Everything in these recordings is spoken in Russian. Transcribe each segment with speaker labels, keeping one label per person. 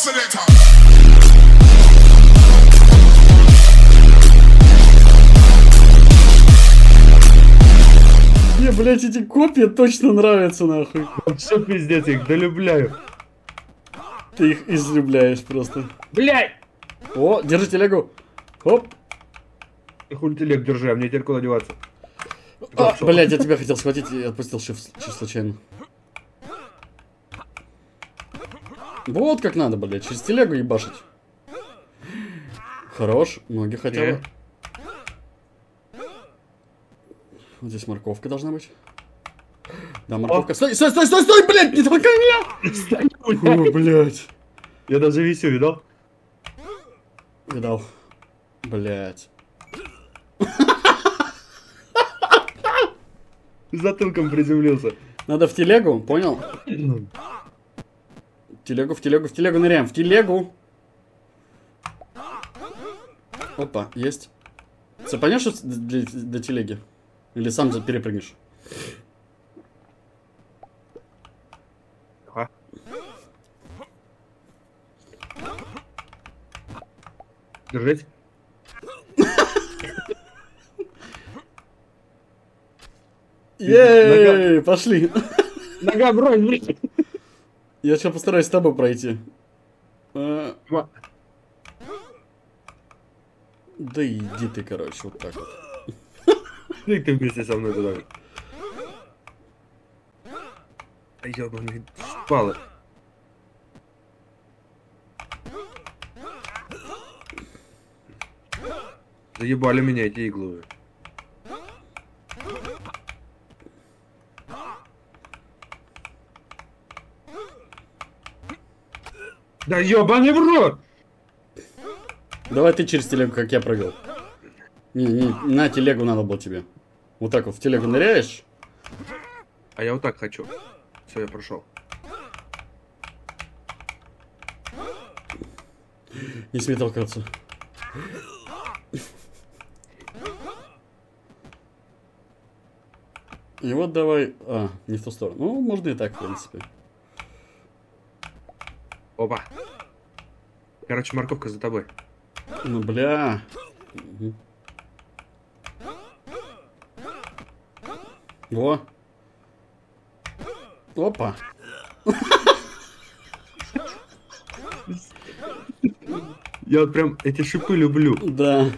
Speaker 1: Не, блять, эти копии точно нравятся, нахуй.
Speaker 2: Все пиздец, я их долюбляю.
Speaker 1: Ты их излюбляешь просто.
Speaker 2: Блядь!
Speaker 1: О, держи телегу. Оп.
Speaker 2: И хуй телег держи, а мне теперь куда деваться?
Speaker 1: Блять, я тебя хотел схватить и отпустил shift случайно. Вот как надо, блять, через телегу ебашить. Хорош, ноги хотя бы. Вот здесь морковка должна быть. Да, морковка. Стой, стой, стой, стой, стой, блядь, не толкай меня! О, блядь.
Speaker 2: Я даже висю, видал?
Speaker 1: Видал. Блядь.
Speaker 2: Затылком приземлился.
Speaker 1: Надо в телегу, понял? В телегу ныряем, в телегу. Опа, есть. Цепанешь до телеги? Или сам перепрыгнешь?
Speaker 2: Ага. Держись.
Speaker 1: Ей, пошли.
Speaker 2: Нога бронь, блядь.
Speaker 1: Я сейчас постараюсь с тобой пройти. Да иди ты, короче, вот так вот.
Speaker 2: И ты вместе со мной туда. Ёбаный шпалы. Заебали меня эти иглы. Да ёбаный в рот!
Speaker 1: Давай ты через телегу, как я прыгал. Не, на телегу надо было тебе. Вот так вот в телегу ныряешь.
Speaker 2: А я вот так хочу. Все, я прошел.
Speaker 1: Не смей толкаться. И вот давай... А, не в ту сторону. Ну, можно и так, в принципе.
Speaker 2: Опа. Короче, морковка за тобой.
Speaker 1: Ну, бля. Угу. Во. Опа.
Speaker 2: Я вот прям эти шипы люблю.
Speaker 1: Да.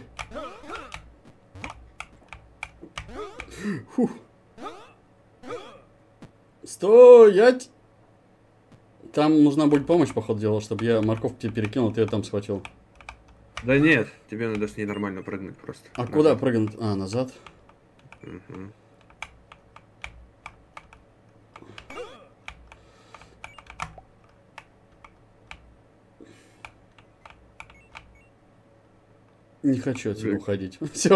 Speaker 1: Фух. Стоять! Там нужна будет помощь, походу дела, чтобы я морковку тебе перекинул, ты ее там схватил.
Speaker 2: Да нет, тебе надо с ней нормально прыгнуть просто.
Speaker 1: А
Speaker 2: назад.
Speaker 1: куда прыгнуть? А, назад?
Speaker 2: Угу.
Speaker 1: Не хочу отсюда уходить. Все.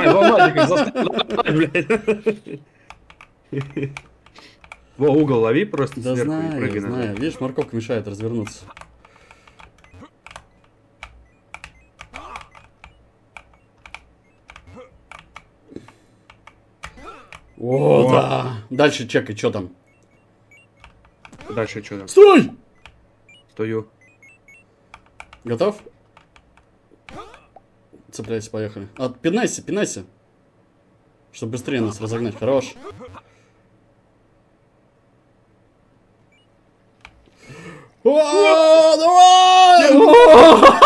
Speaker 2: Во, угол лови просто
Speaker 1: Да
Speaker 2: сверху и
Speaker 1: знаю,
Speaker 2: прыгай
Speaker 1: знаю.
Speaker 2: назад.
Speaker 1: Видишь, морковка мешает развернуться. О, да. Дальше чекай, что там.
Speaker 2: Дальше что там?
Speaker 1: Стой!
Speaker 2: Стою.
Speaker 1: Готов? Цепляйся, поехали. А, пинайся, пинайся. Чтобы быстрее нас разогнать. Хорош. О, давай!